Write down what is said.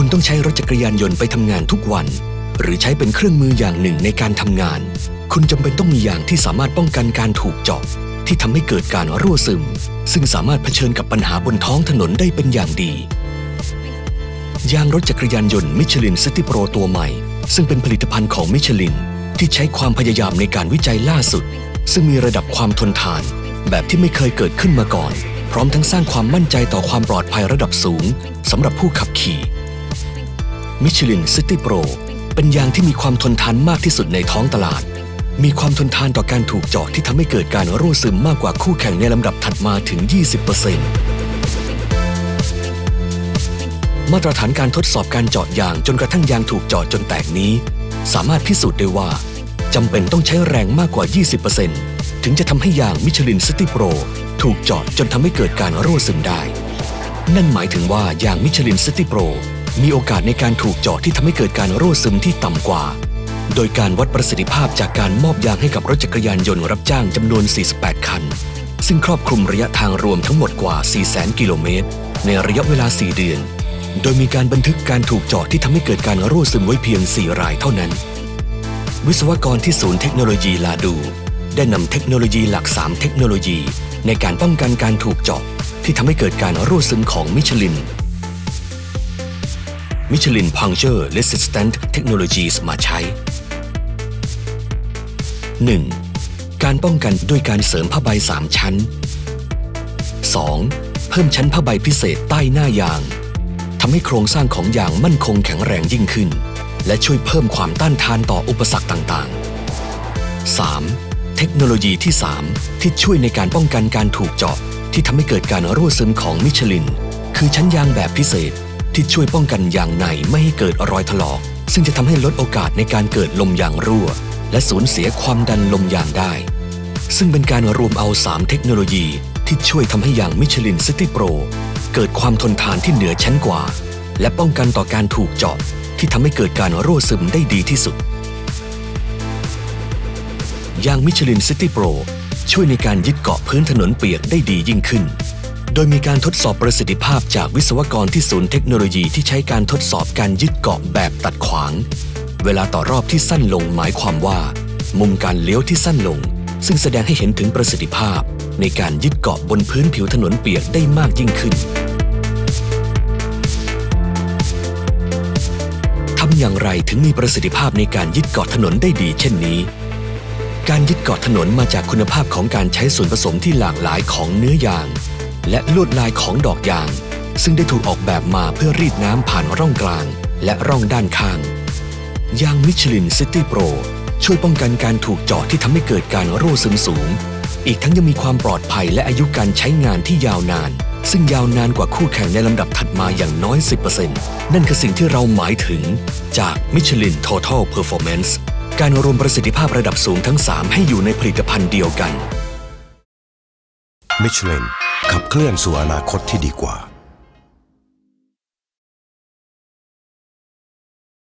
คุณต้องใช้รถจักรยานยนต์ไปทำงานทุกวันหรือใช้เป็นเครื่องมืออย่างหนึ่งในการทำงานคุณจำเป็นต้องมียางที่สามารถป้องกันการถูกเจาะที่ทำให้เกิดการรั่วซึมซึ่งสามารถเผชิญกับปัญหาบนท้องถนนได้เป็นอย่างดียางรถจักรยานยนต์มิชลินซิตี้โปรตัวใหม่ซึ่งเป็นผลิตภัณฑ์ของมิชลินที่ใช้ความพยายามในการวิจัยล่าสุดซึ่งมีระดับความทนทานแบบที่ไม่เคยเกิดขึ้นมาก่อนพร้อมทั้งสร้างความมั่นใจต่อความปลอดภัยระดับสูงสำหรับผู้ขับขี่มิชลินซิตี้โปรเป็นยางที่มีความทนทานมากที่สุดในท้องตลาดมีความทนทานต่อการถูกเจาะที่ทำให้เกิดการรั่วซึมมากกว่าคู่แข่งในลำดับถัดมาถึง 20% มาตรฐานการทดสอบการเจาะยางจนกระทั่งยางถูกเจาะจนแตกนี้สามารถพิสูจน์ได้ว่าจำเป็นต้องใช้แรงมากกว่า 20% ถึงจะทำให้ยางมิชลินซิตี้โปรถูกเจาะจนทำให้เกิดการรั่วซึมได้นั่นหมายถึงว่ายางมิชลินซิตี้โปรมีโอกาสในการถูกเจาะที่ทำให้เกิดการรั่วซึมที่ต่ำกว่าโดยการวัดประสิทธิภาพจากการมอบยางให้กับรถจักรยานยนต์รับจ้างจำนวน 48 คันซึ่งครอบคลุมระยะทางรวมทั้งหมดกว่า 400,000 กิโลเมตรในระยะเวลา 4 เดือนโดยมีการบันทึกการถูกเจาะที่ทำให้เกิดการรั่วซึมไว้เพียง 4 รายเท่านั้นวิศวกรที่ศูนย์เทคโนโลยีลาดูได้นำเทคโนโลยีหลัก 3 เทคโนโลยีในการป้องกันการถูกเจาะที่ทำให้เกิดการรั่วซึมของมิชลินPuncture Resistant Technologies มาใช้ 1. การป้องกันด้วยการเสริมผ้าใบ3 ชั้น 2. เพิ่มชั้นผ้าใบพิเศษใต้หน้ายางทำให้โครงสร้างของยางมั่นคงแข็งแรงยิ่งขึ้นและช่วยเพิ่มความต้านทานต่ออุปสรรคต่างๆ 3. เทคโนโลยีที่ 3 ที่ช่วยในการป้องกันการถูกเจาะที่ทำให้เกิดการรั่วซึมของมิชลินคือชั้นยางแบบพิเศษที่ช่วยป้องกันยางในไม่ให้เกิดรอยถลอกซึ่งจะทำให้ลดโอกาสในการเกิดลมยางรั่วและสูญเสียความดันลมยางได้ซึ่งเป็นการรวมเอา3เทคโนโลยีที่ช่วยทำให้ยางมิชลินซิตี้โปรเกิดความทนทานที่เหนือชั้นกว่าและป้องกันต่อการถูกเจาะที่ทำให้เกิดการรั่วซึมได้ดีที่สุดยางมิชลินซิตี้โปรช่วยในการยึดเกาะพื้นถนนเปียกได้ดียิ่งขึ้นโดยมีการทดสอบประสิทธิภาพจากวิศวกรที่ศูนย์เทคโนโลยีที่ใช้การทดสอบการยึดเกาะแบบตัดขวางเวลาต่อรอบที่สั้นลงหมายความว่ามุมการเลี้ยวที่สั้นลงซึ่งแสดงให้เห็นถึงประสิทธิภาพในการยึดเกาะบนพื้นผิวถนนเปียกได้มากยิ่งขึ้นทำอย่างไรถึงมีประสิทธิภาพในการยึดเกาะถนนได้ดีเช่นนี้การยึดเกาะถนนมาจากคุณภาพของการใช้ส่วนผสมที่หลากหลายของเนื้อยางและลวดลายของดอกยางซึ่งได้ถูกออกแบบมาเพื่อรีดน้ำผ่านร่องกลางและร่องด้านข้างยางมิชลินซิตี้โปรช่วยป้องกันการถูกเจาะที่ทำให้เกิดการรั่วซึมสูงอีกทั้งยังมีความปลอดภัยและอายุการใช้งานที่ยาวนานซึ่งยาวนานกว่าคู่แข่งในลำดับถัดมาอย่างน้อย 10% นั่นคือสิ่งที่เราหมายถึงจาก Michelin Total Performance การรวมประสิทธิภาพระดับสูงทั้ง 3 ให้อยู่ในผลิตภัณฑ์เดียวกัน Michelin ขับเคลื่อนสู่อนาคตที่ดีกว่า